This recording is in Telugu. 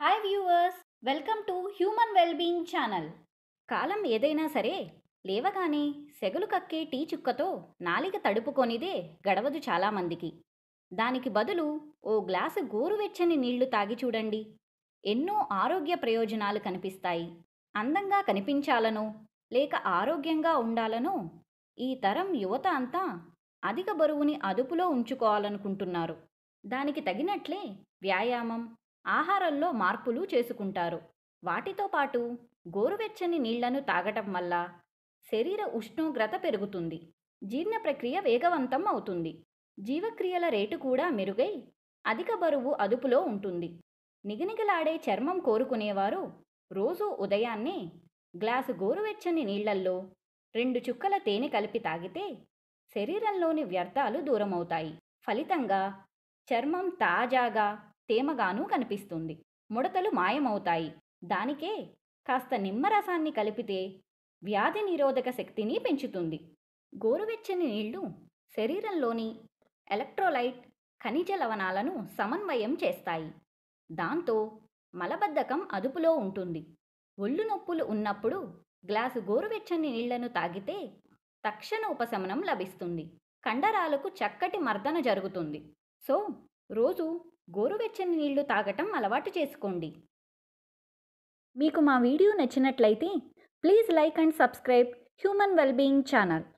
Hi viewers, welcome to human wellbeing channel. కాలం ఏదైనా సరే లేవగానే సెగలు కక్కే టీ చుక్కతో నాలిక తడుపుకొనిదే గడవదు చాలామందికి. దానికి బదులు ఓ గ్లాసు గోరువెచ్చని నీళ్లు తాగి చూడండి. ఎన్నో ఆరోగ్య ప్రయోజనాలు కనిపిస్తాయి. అందంగా కనిపించాలనో లేక ఆరోగ్యంగా ఉండాలనో ఈ తరం యువత అంతా అధిక బరువుని అదుపులో ఉంచుకోవాలనుకుంటున్నారు. దానికి తగినట్లే వ్యాయామం, ఆహారంలో మార్పులు చేసుకుంటారు. వాటితో పాటు గోరువెచ్చని నీళ్లను తాగటం వల్ల శరీర ఉష్ణోగ్రత పెరుగుతుంది, జీర్ణ ప్రక్రియ వేగవంతం అవుతుంది, జీవక్రియల రేటు కూడా మెరుగై అధిక బరువు అదుపులో ఉంటుంది. నిగనిగలాడే చర్మం కోరుకునేవారు రోజూ ఉదయాన్నే గ్లాసు గోరువెచ్చని నీళ్లల్లో 2 చుక్కల తేనె కలిపి తాగితే శరీరంలోని వ్యర్థాలు దూరమవుతాయి. ఫలితంగా చర్మం తాజాగా తేమగానూ కనిపిస్తుంది, ముడతలు మాయమవుతాయి. దానికే కాస్త నిమ్మరసాన్ని కలిపితే వ్యాధి నిరోధక శక్తిని పెంచుతుంది. గోరువెచ్చని నీళ్లు శరీరంలోని ఎలక్ట్రోలైట్, ఖనిజ లవణాలను సమన్వయం చేస్తాయి. దాంతో మలబద్ధకం అదుపులో ఉంటుంది. ఒళ్ళు నొప్పులు ఉన్నప్పుడు గ్లాసు గోరువెచ్చని నీళ్లను తాగితే తక్షణ ఉపశమనం లభిస్తుంది. కండరాలకు చక్కటి మర్దన జరుగుతుంది. సో రోజు గోరువెచ్చని నీళ్లు తాగటం అలవాటు చేసుకోండి. మీకు మా వీడియో నచ్చినట్లయితే please like and subscribe human wellbeing channel.